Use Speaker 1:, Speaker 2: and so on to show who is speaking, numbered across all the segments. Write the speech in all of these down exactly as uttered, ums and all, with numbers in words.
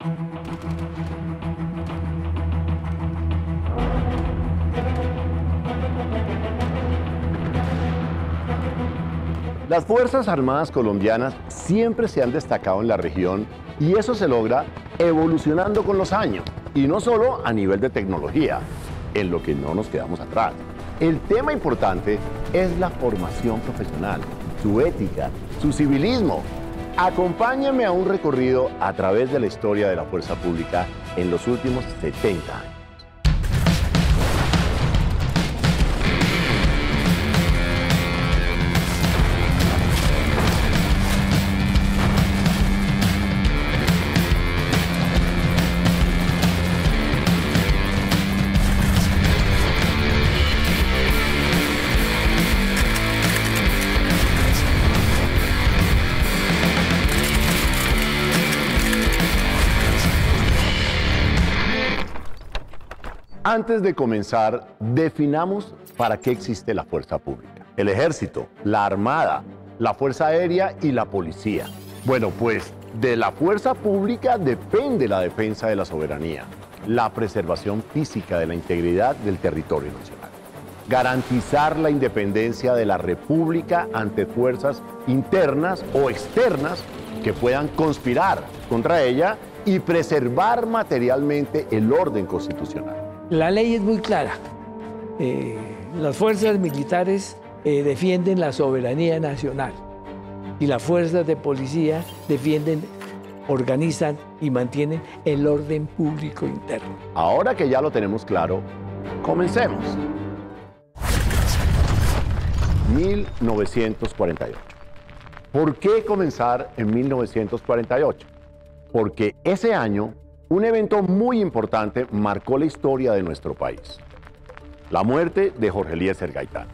Speaker 1: Las Fuerzas Armadas colombianas siempre se han destacado en la región y eso se logra evolucionando con los años y no solo a nivel de tecnología, en lo que no nos quedamos atrás. El tema importante es la formación profesional, su ética, su civilismo. Acompáñame a un recorrido a través de la historia de la fuerza pública en los últimos setenta años. Antes de comenzar, definamos para qué existe la fuerza pública. El ejército, la armada, la fuerza aérea y la policía. Bueno, pues de la fuerza pública depende la defensa de la soberanía, la preservación física de la integridad del territorio nacional, garantizar la independencia de la república ante fuerzas internas o externas que puedan conspirar contra ella y preservar materialmente el orden constitucional.
Speaker 2: La ley es muy clara. Eh, las fuerzas militares eh, defienden la soberanía nacional y las fuerzas de policía defienden, organizan y mantienen el orden público interno.
Speaker 1: Ahora que ya lo tenemos claro, comencemos. mil novecientos cuarenta y ocho. ¿Por qué comenzar en mil novecientos cuarenta y ocho? Porque ese año un evento muy importante marcó la historia de nuestro país. La muerte de Jorge Eliezer Gaitán.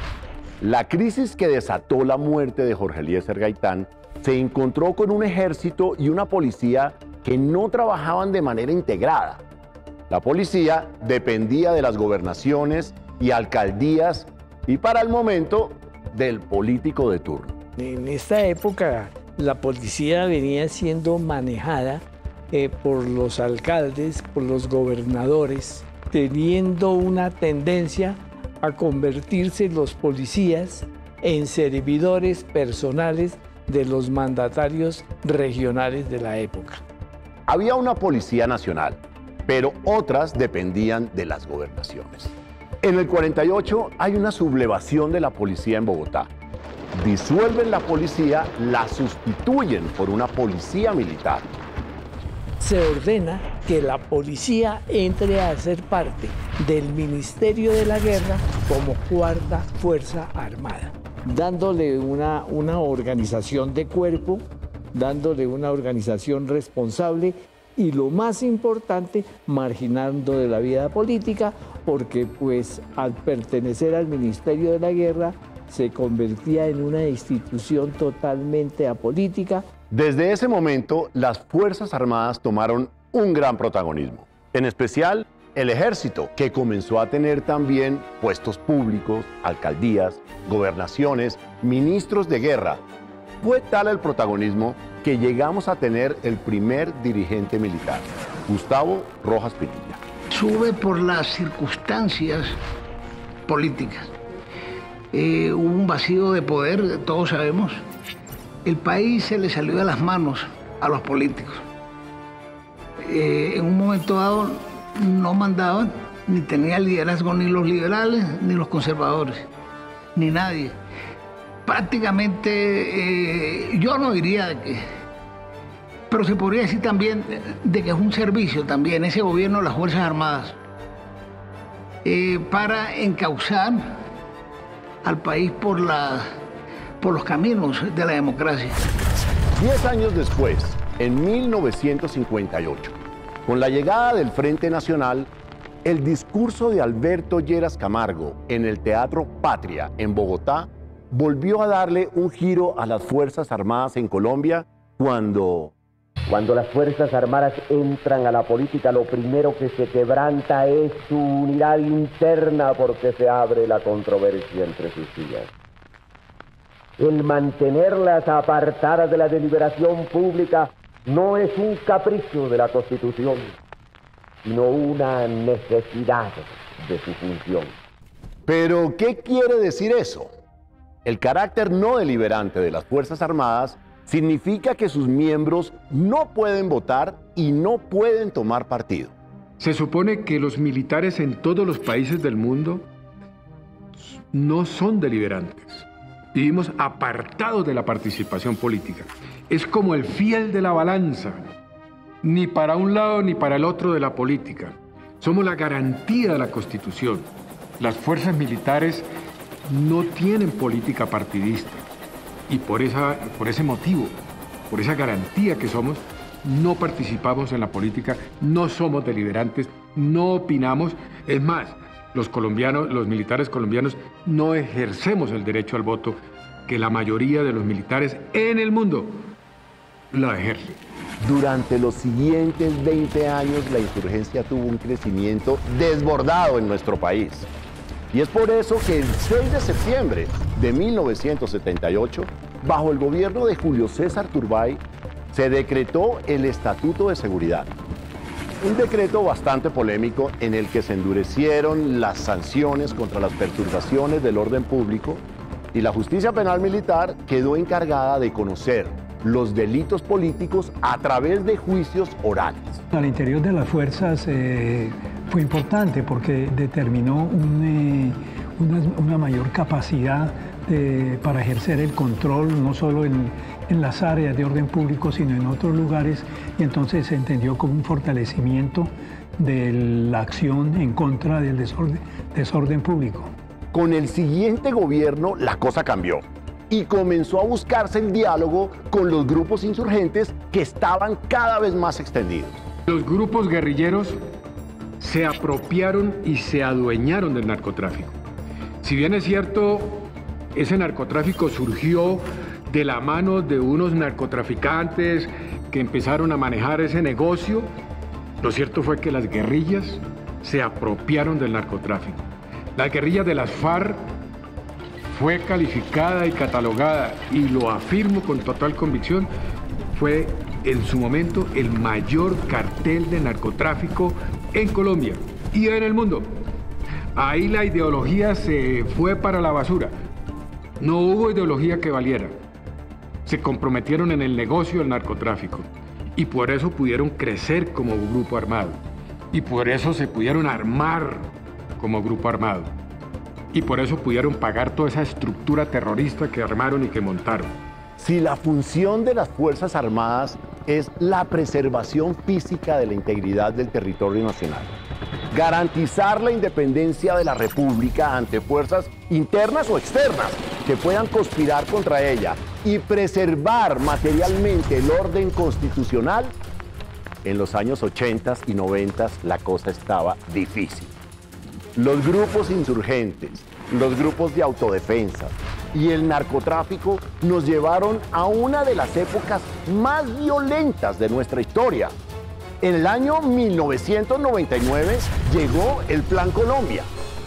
Speaker 1: La crisis que desató la muerte de Jorge Eliezer Gaitán se encontró con un ejército y una policía que no trabajaban de manera integrada. La policía dependía de las gobernaciones y alcaldías y para el momento del político de turno.
Speaker 2: En esta época la policía venía siendo manejada Eh, por los alcaldes, por los gobernadores, teniendo una tendencia a convertirse los policías en servidores personales de los mandatarios regionales de la época.
Speaker 1: Había una policía nacional, pero otras dependían de las gobernaciones. En el cuarenta y ocho hay una sublevación de la policía en Bogotá. Disuelven la policía, la sustituyen por una policía militar.
Speaker 2: Se ordena que la policía entre a ser parte del Ministerio de la Guerra como cuarta fuerza armada, dándole una, una organización de cuerpo, dándole una organización responsable y lo más importante, marginando de la vida política, porque pues al pertenecer al Ministerio de la Guerra se convertía en una institución totalmente apolítica.
Speaker 1: Desde ese momento, las Fuerzas Armadas tomaron un gran protagonismo, en especial el Ejército, que comenzó a tener también puestos públicos, alcaldías, gobernaciones, ministros de guerra. Fue tal el protagonismo que llegamos a tener el primer dirigente militar, Gustavo Rojas Pinilla.
Speaker 3: Sube por las circunstancias políticas. Eh, hubo un vacío de poder, todos sabemos. El país se le salió de las manos a los políticos. Eh, en un momento dado no mandaban, ni tenían liderazgo ni los liberales, ni los conservadores, ni nadie. Prácticamente, eh, yo no diría de que, pero se podría decir también de que es un servicio también, ese gobierno de las Fuerzas Armadas, eh, para encauzar al país por la... por los caminos de la democracia.
Speaker 1: Diez años después, en mil novecientos cincuenta y ocho, con la llegada del Frente Nacional, el discurso de Alberto Lleras Camargo en el Teatro Patria en Bogotá volvió a darle un giro a las Fuerzas Armadas en Colombia cuando...
Speaker 4: Cuando las Fuerzas Armadas entran a la política, lo primero que se quebranta es su unidad interna porque se abre la controversia entre sus filas. El mantenerlas apartadas de la deliberación pública no es un capricho de la Constitución, sino una necesidad de su función.
Speaker 1: Pero, ¿qué quiere decir eso? El carácter no deliberante de las Fuerzas Armadas significa que sus miembros no pueden votar y no pueden tomar partido.
Speaker 5: Se supone que los militares en todos los países del mundo no son deliberantes. Vivimos apartados de la participación política. Es como el fiel de la balanza, ni para un lado ni para el otro de la política. Somos la garantía de la Constitución. Las fuerzas militares no tienen política partidista y por, esa, por ese motivo, por esa garantía que somos, no participamos en la política, no somos deliberantes, no opinamos. Es más, los colombianos, los militares colombianos no ejercemos el derecho al voto que la mayoría de los militares en el mundo la ejercen.
Speaker 1: Durante los siguientes veinte años, la insurgencia tuvo un crecimiento desbordado en nuestro país. Y es por eso que el seis de septiembre de mil novecientos setenta y ocho, bajo el gobierno de Julio César Turbay, se decretó el Estatuto de Seguridad. Un decreto bastante polémico en el que se endurecieron las sanciones contra las perturbaciones del orden público y la justicia penal militar quedó encargada de conocer los delitos políticos a través de juicios orales.
Speaker 6: Al interior de las fuerzas eh, fue importante porque determinó un, eh, una, una mayor capacidad de, para ejercer el control, no solo en, en las áreas de orden público, sino en otros lugares, y entonces se entendió como un fortalecimiento de la acción en contra del desorden, desorden público.
Speaker 1: Con el siguiente gobierno la cosa cambió y comenzó a buscarse el diálogo con los grupos insurgentes que estaban cada vez más extendidos.
Speaker 5: Los grupos guerrilleros se apropiaron y se adueñaron del narcotráfico. Si bien es cierto, ese narcotráfico surgió de la mano de unos narcotraficantes que empezaron a manejar ese negocio, lo cierto fue que las guerrillas se apropiaron del narcotráfico. La guerrilla de las FARC fue calificada y catalogada, y lo afirmo con total convicción, fue en su momento el mayor cartel de narcotráfico en Colombia y en el mundo. Ahí la ideología se fue para la basura. No hubo ideología que valiera. Se comprometieron en el negocio del narcotráfico y por eso pudieron crecer como grupo armado y por eso se pudieron armar como grupo armado y por eso pudieron pagar toda esa estructura terrorista que armaron y que montaron.
Speaker 1: Si la función de las Fuerzas Armadas es la preservación física de la integridad del territorio nacional, garantizar la independencia de la República ante fuerzas internas o externas que puedan conspirar contra ella y preservar materialmente el orden constitucional, en los años ochenta y noventa la cosa estaba difícil. Los grupos insurgentes, los grupos de autodefensa y el narcotráfico nos llevaron a una de las épocas más violentas de nuestra historia. En el año mil novecientos noventa y nueve llegó el Plan Colombia.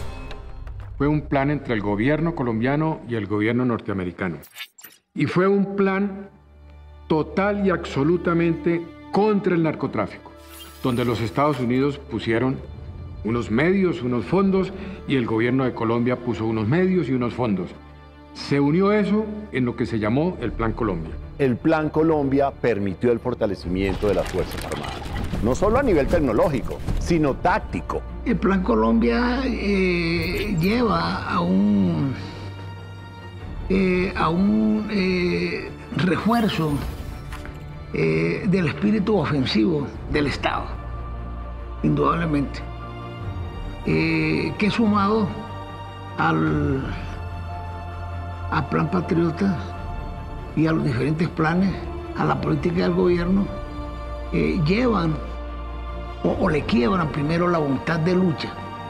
Speaker 5: Fue un plan entre el gobierno colombiano y el gobierno norteamericano. Y fue un plan total y absolutamente contra el narcotráfico, donde los Estados Unidos pusieron unos medios, unos fondos, y el gobierno de Colombia puso unos medios y unos fondos. Se unió eso en lo que se llamó el Plan Colombia.
Speaker 1: El Plan Colombia permitió el fortalecimiento de las Fuerzas Armadas, no solo a nivel tecnológico, sino táctico.
Speaker 3: El Plan Colombia eh, lleva a un, eh, a un eh, refuerzo eh, del espíritu ofensivo del Estado, indudablemente, eh, que sumado al, al Plan Patriota y a los diferentes planes, a la política del gobierno, eh, llevan o, o le quiebran primero la voluntad de lucha,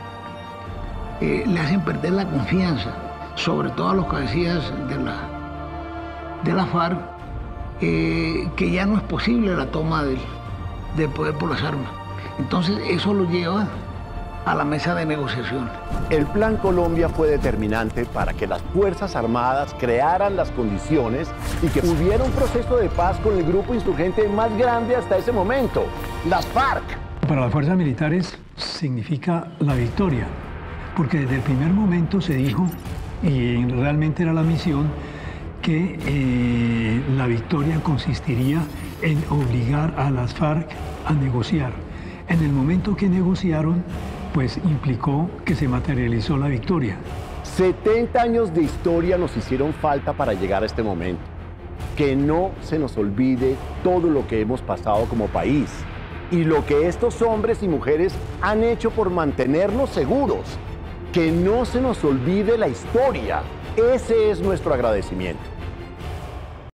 Speaker 3: eh, le hacen perder la confianza, sobre todo a los cabecillas de la, de la FARC, eh, que ya no es posible la toma del, del poder por las armas. Entonces eso lo lleva a la mesa de negociación.
Speaker 1: El Plan Colombia fue determinante para que las Fuerzas Armadas crearan las condiciones y que hubiera un proceso de paz con el grupo insurgente más grande hasta ese momento, las FARC.
Speaker 6: Para las fuerzas militares significa la victoria, porque desde el primer momento se dijo, y realmente era la misión, que eh, la victoria consistiría en obligar a las FARC a negociar. En el momento que negociaron, pues implicó que se materializó la victoria.
Speaker 1: setenta años de historia nos hicieron falta para llegar a este momento. Que no se nos olvide todo lo que hemos pasado como país y lo que estos hombres y mujeres han hecho por mantenernos seguros. Que no se nos olvide la historia. Ese es nuestro agradecimiento.